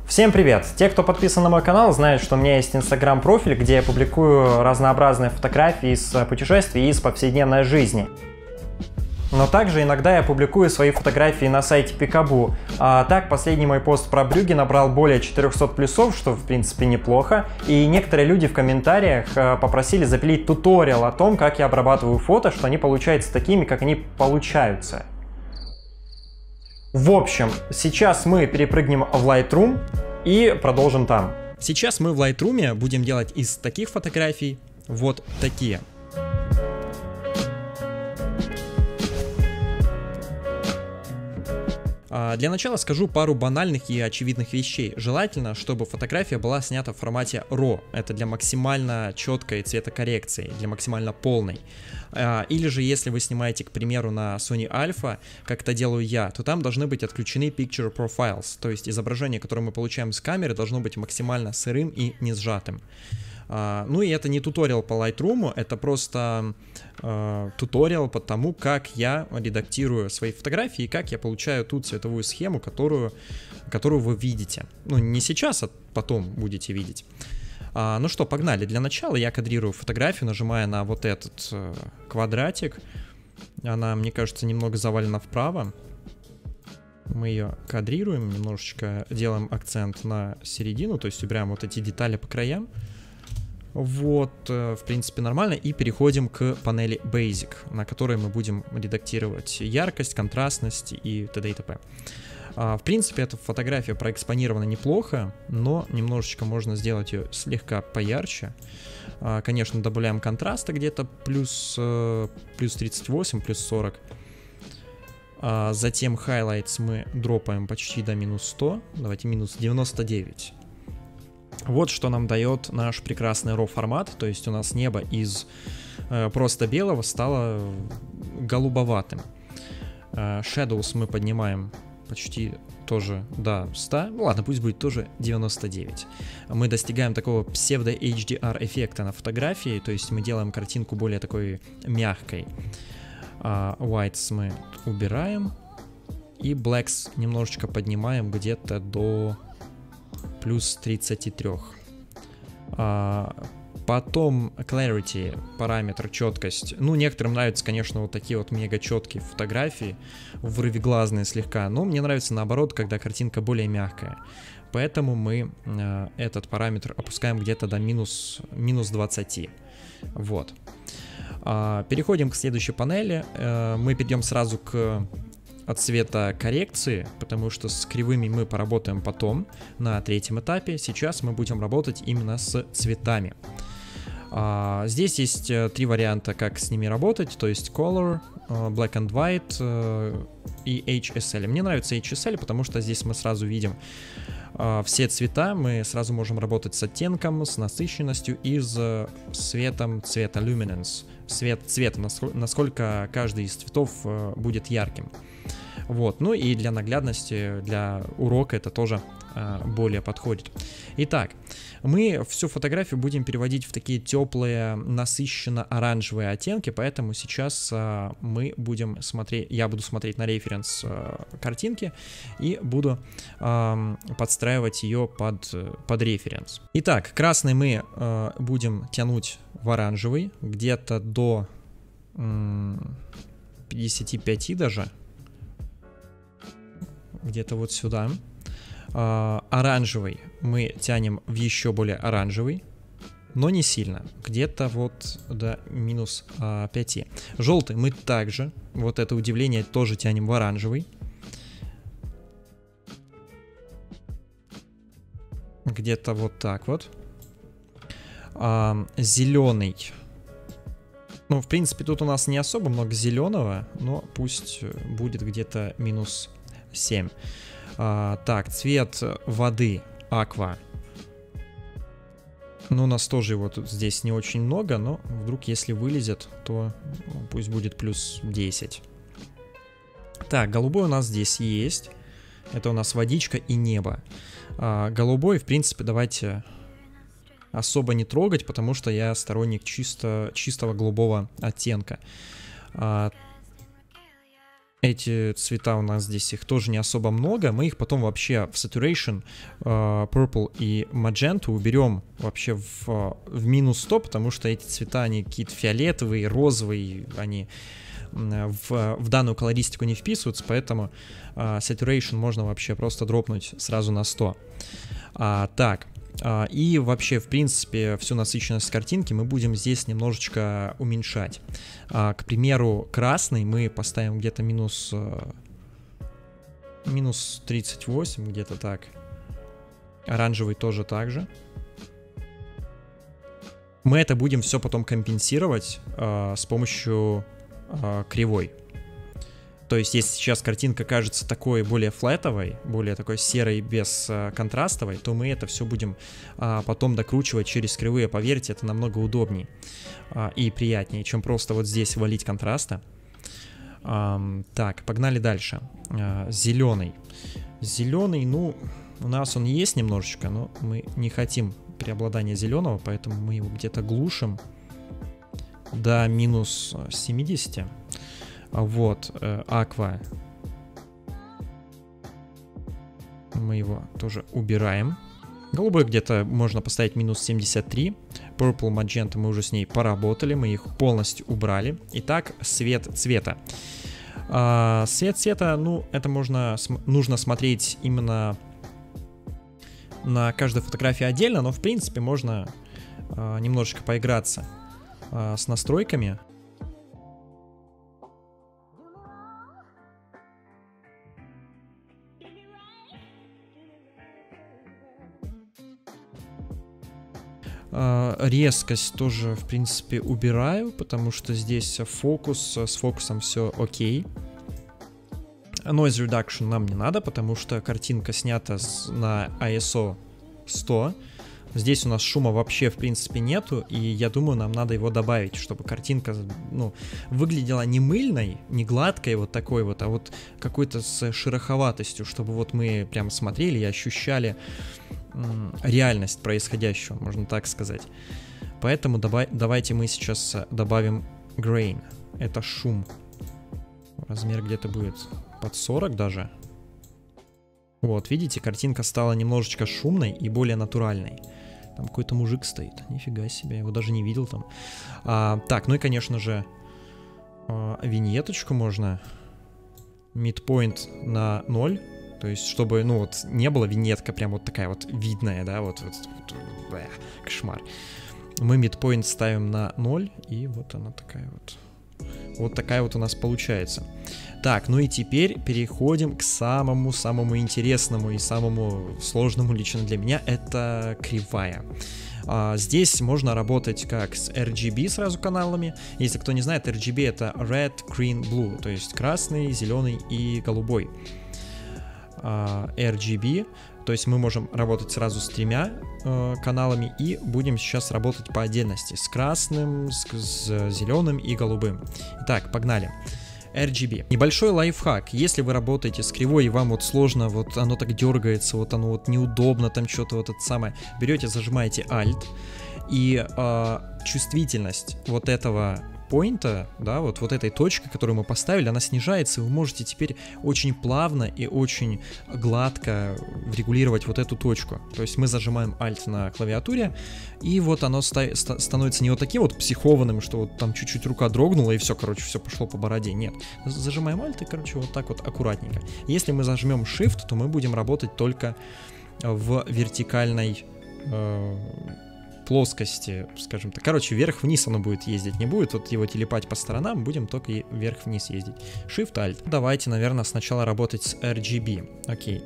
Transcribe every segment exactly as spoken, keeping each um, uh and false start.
Всем привет! Те, кто подписан на мой канал, знают, что у меня есть инстаграм-профиль, где я публикую разнообразные фотографии из путешествий и из повседневной жизни. Но также иногда я публикую свои фотографии на сайте Пикабу. А так, последний мой пост про Брюгге набрал более четырёхсот плюсов, что в принципе неплохо. И некоторые люди в комментариях попросили запилить туториал о том, как я обрабатываю фото, что они получаются такими, как они получаются. В общем, сейчас мы перепрыгнем в Lightroom и продолжим там. Сейчас мы в Lightroom будем делать из таких фотографий вот такие. Для начала скажу пару банальных и очевидных вещей. Желательно, чтобы фотография была снята в формате ро. Это для максимально четкой цветокоррекции, для максимально полной. Или же, если вы снимаете, к примеру, на Sony Alpha, как это делаю я, то там должны быть отключены Picture Profiles. То есть изображение, которое мы получаем с камеры, должно быть максимально сырым и не сжатым. Uh, ну и это не туториал по Lightroom, это просто uh, туториал по тому, как я редактирую свои фотографии и как я получаю ту цветовую схему, которую, которую вы видите. Ну не сейчас, а потом будете видеть. Uh, ну что, погнали. Для начала я кадрирую фотографию, нажимая на вот этот uh, квадратик. Она, мне кажется, немного завалена вправо. Мы ее кадрируем, немножечко делаем акцент на середину, то есть убираем вот эти детали по краям. Вот, в принципе, нормально. И переходим к панели Basic, на которой мы будем редактировать яркость, контрастность и т.д. и т.п. В принципе, эта фотография проэкспонирована неплохо, но немножечко можно сделать ее слегка поярче. Конечно, добавляем контраста где-то плюс, плюс тридцать восемь, плюс сорок. Затем Highlights мы дропаем почти до минус сто. Давайте минус девяносто девять. Вот что нам дает наш прекрасный ро формат, то есть у нас небо из э, просто белого стало голубоватым. Э, Shadows мы поднимаем почти тоже до ста, ну ладно, пусть будет тоже девяносто девять. Мы достигаем такого псевдо-эйч ди ар эффекта на фотографии, то есть мы делаем картинку более такой мягкой. Э, Whites мы убираем и Blacks немножечко поднимаем где-то до плюс тридцать три. А, потом Clarity, параметр, четкость. Ну, некоторым нравятся, конечно, вот такие вот мега четкие фотографии, вырвиглазные слегка, но мне нравится наоборот, когда картинка более мягкая. Поэтому мы а, этот параметр опускаем где-то до минус, минус двадцать. Вот. А, переходим к следующей панели. А, мы перейдем сразу к от цвета коррекции, потому что с кривыми мы поработаем потом, на третьем этапе. Сейчас мы будем работать именно с цветами. А, здесь есть три варианта, как с ними работать, то есть Color, Black and White и эйч эс эл. Мне нравится эйч эс эл, потому что здесь мы сразу видим а, все цвета, мы сразу можем работать с оттенком, с насыщенностью и с цветом цвета Luminance, цвет цвета, насколько каждый из цветов будет ярким. Вот, ну и для наглядности, для урока это тоже а, более подходит. Итак, мы всю фотографию будем переводить в такие теплые, насыщенно-оранжевые оттенки, поэтому сейчас а, мы будем смотреть, я буду смотреть на референс а, картинки и буду а, подстраивать ее под, под референс. Итак, красный мы а, будем тянуть в оранжевый, где-то до м, пятидесяти пяти даже. Где-то вот сюда. А, оранжевый мы тянем в еще более оранжевый, но не сильно. Где-то вот до минус а, пяти. Желтый мы также, вот это удивление, тоже тянем в оранжевый. Где-то вот так вот. А, зеленый. Ну, в принципе, тут у нас не особо много зеленого, но пусть будет где-то минус семь. А, так, цвет воды аква. Ну, у нас тоже его тут здесь не очень много, но вдруг если вылезет, то ну, пусть будет плюс десять. Так, голубой у нас здесь есть. Это у нас водичка и небо. А, голубой, в принципе, давайте особо не трогать, потому что я сторонник чисто, чистого голубого оттенка. А, Эти цвета у нас здесь, их тоже не особо много. Мы их потом вообще в Saturation, uh, Purple и Magenta уберем вообще в, в минус сто, потому что эти цвета, они какие-то фиолетовые, розовые, они в, в данную колористику не вписываются, поэтому uh, Saturation можно вообще просто дропнуть сразу на сто. Uh, так. И вообще, в принципе, всю насыщенность картинки мы будем здесь немножечко уменьшать. К примеру, красный мы поставим где-то минус, минус тридцать восемь, где-то так. Оранжевый тоже так же. Мы это будем все потом компенсировать с помощью кривой. То есть, если сейчас картинка кажется такой более флетовой, более такой серой, без а, контрастовой, то мы это все будем а, потом докручивать через кривые. Поверьте, это намного удобнее а, и приятнее, чем просто вот здесь валить контраста. А, так, погнали дальше. А, зеленый. Зеленый, ну, у нас он есть немножечко, но мы не хотим преобладания зеленого, поэтому мы его где-то глушим до минус семидесяти. Вот, аква. Мы его тоже убираем. Голубой где-то можно поставить минус семьдесят три. Purple, Magenta мы уже с ней поработали. Мы их полностью убрали. Итак, цвет цвета. А, цвет цвета, ну, это можно, нужно смотреть именно на каждой фотографии отдельно. Но, в принципе, можно а, немножечко поиграться а, с настройками. Резкость тоже, в принципе, убираю, потому что здесь фокус, с фокусом все окей. Noise Reduction нам не надо, потому что картинка снята на ай эс о сто. Здесь у нас шума вообще, в принципе, нету, и я думаю, нам надо его добавить, чтобы картинка, ну, выглядела не мыльной, не гладкой вот такой вот, а вот какой-то с шероховатостью, чтобы вот мы прям смотрели и ощущали м, реальность происходящего, можно так сказать. Поэтому давай, давайте мы сейчас добавим Grain, это шум. Размер где-то будет под сорок даже. Вот, видите, картинка стала немножечко шумной и более натуральной. Там какой-то мужик стоит. Нифига себе, я его даже не видел там. А, так, ну и, конечно же, а, виньеточку можно. Midpoint на ноль. То есть, чтобы, ну вот, не была виньетка прям вот такая вот видная, да, вот, вот, вот бля, кошмар. Мы midpoint ставим на ноль, и вот она такая вот. Вот такая вот у нас получается. Так, ну и теперь переходим к самому-самому интересному и самому сложному лично для меня. Это кривая. А, здесь можно работать как с эр джи би сразу каналами. Если кто не знает, эр джи би это Red, Green, Blue. То есть красный, зеленый и голубой. А, эр джи би. То есть мы можем работать сразу с тремя э, каналами и будем сейчас работать по отдельности. С красным, с, с зеленым и голубым. Итак, погнали. эр джи би. Небольшой лайфхак. Если вы работаете с кривой и вам вот сложно, вот оно так дергается, вот оно вот неудобно, там что-то вот это самое. Берете, зажимаете Alt. И э, чувствительность вот этого поинта, да, вот, вот этой точки, которую мы поставили, она снижается, и вы можете теперь очень плавно и очень гладко регулировать вот эту точку. То есть мы зажимаем Alt на клавиатуре, и вот оно ста- ста- становится не вот таким вот психованным, что вот там чуть-чуть рука дрогнула, и все, короче, все пошло по бороде. Нет. Зажимаем Alt, и, короче, вот так вот аккуратненько. Если мы зажмем Shift, то мы будем работать только в вертикальной э- плоскости, скажем так. Короче, вверх-вниз оно будет ездить. Не будет вот его телепать по сторонам, будем только вверх-вниз ездить. Shift-Alt. Давайте, наверное, сначала работать с эр джи би. Окей.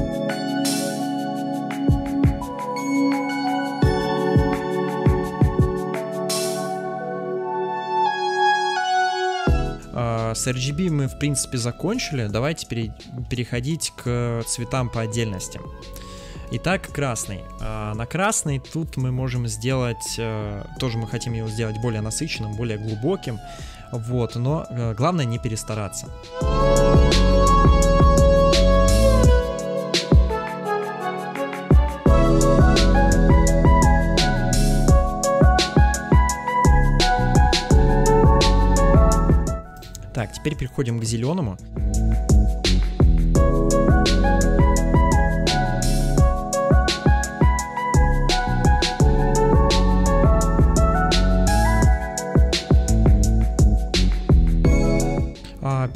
Uh, с эр джи би мы, в принципе, закончили. Давайте пере- переходить к цветам по отдельности. Итак, красный. А, на красный тут мы можем сделать, а, тоже мы хотим его сделать более насыщенным, более глубоким, вот, но а, главное не перестараться. Так, теперь переходим к зеленому.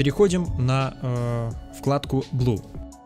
переходим на э, вкладку Blue.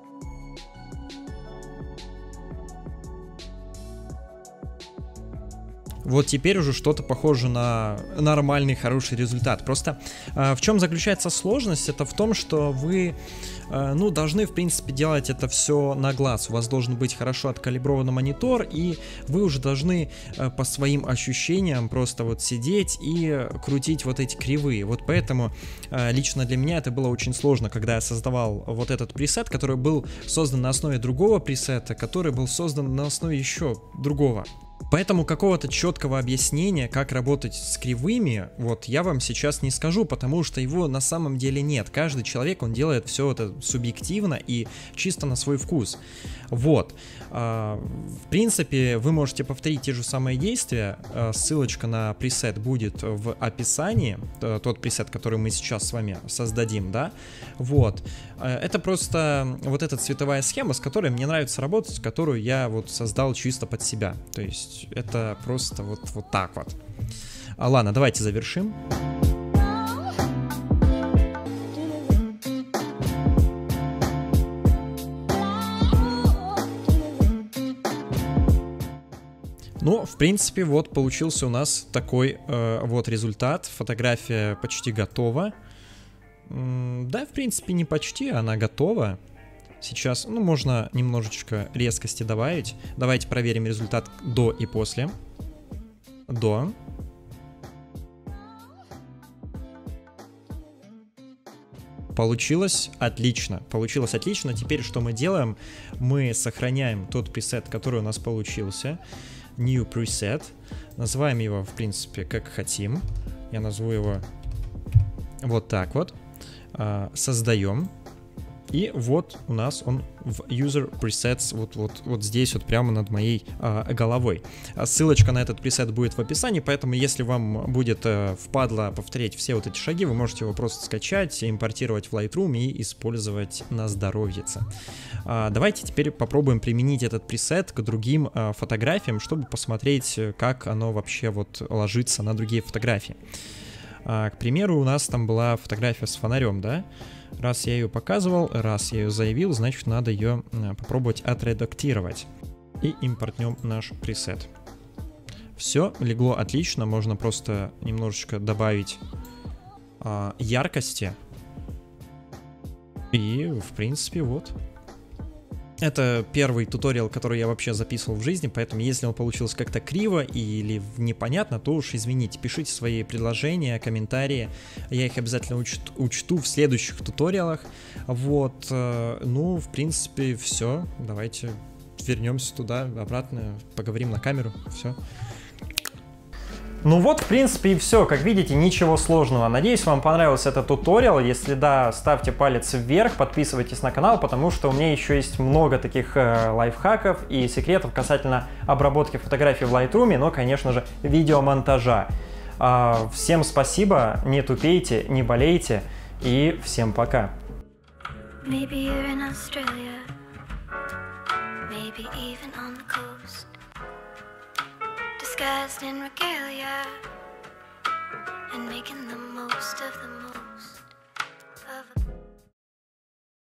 Вот теперь уже что-то похоже на нормальный, хороший результат. Просто э, в чем заключается сложность? Это в том, что вы, э, ну, должны, в принципе, делать это все на глаз. У вас должен быть хорошо откалиброван монитор, и вы уже должны э, по своим ощущениям просто вот сидеть и крутить вот эти кривые. Вот поэтому э, лично для меня это было очень сложно, когда я создавал вот этот пресет, который был создан на основе другого пресета, который был создан на основе еще другого. Поэтому какого-то четкого объяснения, как работать с кривыми, вот я вам сейчас не скажу, потому что его на самом деле нет. Каждый человек, он делает все это субъективно и чисто на свой вкус. Вот. В принципе, вы можете повторить те же самые действия. Ссылочка на пресет будет в описании. Тот пресет, который мы сейчас с вами создадим, да. Вот. Это просто вот эта цветовая схема, с которой мне нравится работать, которую я вот создал чисто под себя. То есть это просто вот, вот так вот. А, ладно, давайте завершим. Ну, в принципе, вот получился у нас такой э, вот результат. Фотография почти готова. М да, в принципе, не почти, она готова. Сейчас, ну, можно немножечко резкости добавить. Давайте проверим результат до и после. До. Получилось отлично. Получилось отлично. Теперь что мы делаем? Мы сохраняем тот пресет, который у нас получился. New preset. Называем его, в принципе, как хотим. Я назову его вот так вот. Создаем. И вот у нас он в User Presets, вот, вот, вот здесь вот прямо над моей э, головой. Ссылочка на этот пресет будет в описании, поэтому если вам будет э, впадло повторять все вот эти шаги, вы можете его просто скачать, импортировать в Lightroom и использовать на здоровьице. Э, давайте теперь попробуем применить этот пресет к другим э, фотографиям, чтобы посмотреть, как оно вообще вот ложится на другие фотографии. Э, к примеру, у нас там была фотография с фонарем, да? Раз я ее показывал, раз я ее заявил, значит, надо ее попробовать отредактировать. И импортнем наш пресет. Все, легло отлично, можно просто немножечко добавить а, яркости. И, в принципе, вот. Это первый туториал, который я вообще записывал в жизни, поэтому если он получился как-то криво или непонятно, то уж извините, пишите свои предложения, комментарии, я их обязательно учту, учту в следующих туториалах. Вот, ну, в принципе, все, давайте вернемся туда, обратно, поговорим на камеру, все. Ну вот, в принципе, и все. Как видите, ничего сложного. Надеюсь, вам понравился этот туториал. Если да, ставьте палец вверх, подписывайтесь на канал, потому что у меня еще есть много таких э, лайфхаков и секретов касательно обработки фотографий в Lightroom, но, конечно же, видеомонтажа. Э, всем спасибо, не тупейте, не болейте, и всем пока. Maybe you're in Australia, maybe even on the coast. Disguised in regalia and making the most of the most.